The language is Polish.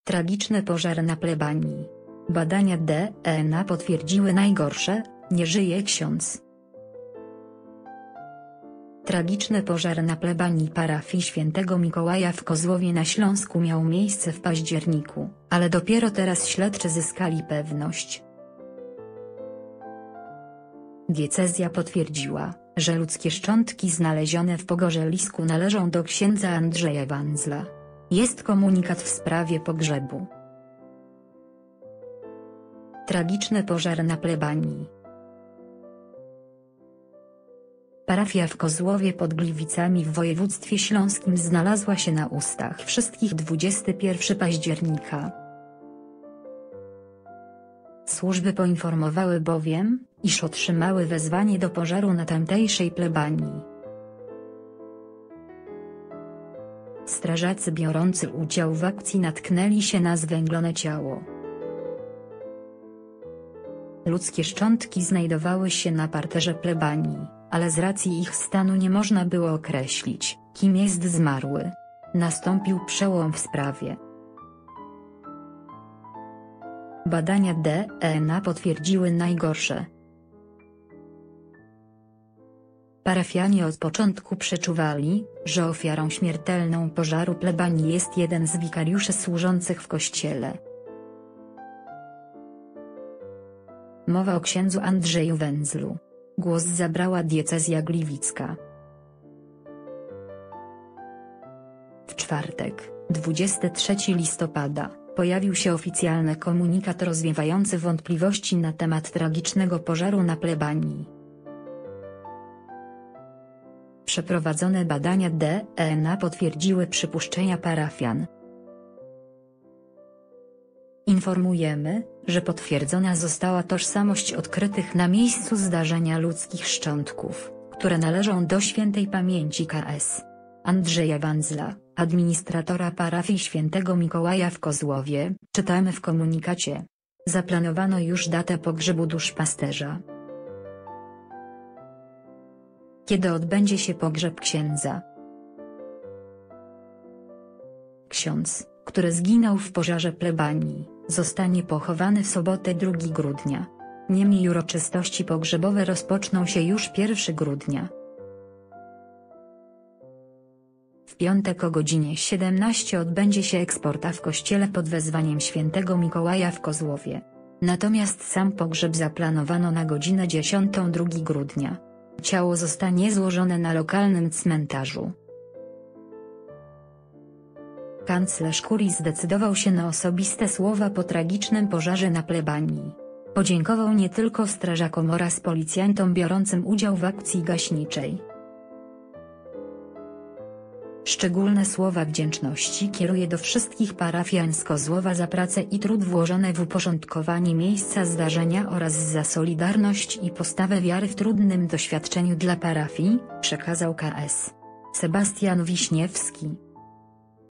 Tragiczny pożar na plebanii. Badania DNA potwierdziły najgorsze, nie żyje ksiądz. Tragiczny pożar na plebanii parafii Świętego Mikołaja w Kozłowie na Śląsku miał miejsce w październiku, ale dopiero teraz śledczy zyskali pewność. Diecezja potwierdziła, że ludzkie szczątki znalezione w pogorzelisku należą do księdza Andrzeja Wandzla. Jest komunikat w sprawie pogrzebu. Tragiczny pożar na plebanii. Parafia w Kozłowie pod Gliwicami w województwie śląskim znalazła się na ustach wszystkich 21 października. Służby poinformowały bowiem, iż otrzymały wezwanie do pożaru na tamtejszej plebanii. Strażacy biorący udział w akcji natknęli się na zwęglone ciało. Ludzkie szczątki znajdowały się na parterze plebanii, ale z racji ich stanu nie można było określić, kim jest zmarły. Nastąpił przełom w sprawie. Badania DNA potwierdziły najgorsze. Parafianie od początku przeczuwali, że ofiarą śmiertelną pożaru plebanii jest jeden z wikariuszy służących w kościele. Mowa o księdzu Andrzeju Wędzlu. Głos zabrała diecezja gliwicka. W czwartek, 23 listopada, pojawił się oficjalny komunikat rozwiewający wątpliwości na temat tragicznego pożaru na plebanii. Przeprowadzone badania DNA potwierdziły przypuszczenia parafian. Informujemy, że potwierdzona została tożsamość odkrytych na miejscu zdarzenia ludzkich szczątków, które należą do świętej pamięci Ks. Andrzeja Wandzla, administratora parafii Świętego Mikołaja w Kozłowie, czytamy w komunikacie. Zaplanowano już datę pogrzebu duszpasterza. Kiedy odbędzie się pogrzeb księdza? Ksiądz, który zginął w pożarze plebanii, zostanie pochowany w sobotę 2 grudnia. Niemniej uroczystości pogrzebowe rozpoczną się już 1 grudnia. W piątek o godzinie 17 odbędzie się eksporta w kościele pod wezwaniem Świętego Mikołaja w Kozłowie. Natomiast sam pogrzeb zaplanowano na godzinę 10 2 grudnia. Ciało zostanie złożone na lokalnym cmentarzu. Kanclerz kurii zdecydował się na osobiste słowa po tragicznym pożarze na plebanii. Podziękował nie tylko strażakom oraz policjantom biorącym udział w akcji gaśniczej. Szczególne słowa wdzięczności kieruje do wszystkich parafian z Kozłowa za pracę i trud włożony w uporządkowanie miejsca zdarzenia oraz za solidarność i postawę wiary w trudnym doświadczeniu dla parafii, przekazał Ks. Sebastian Wiśniewski.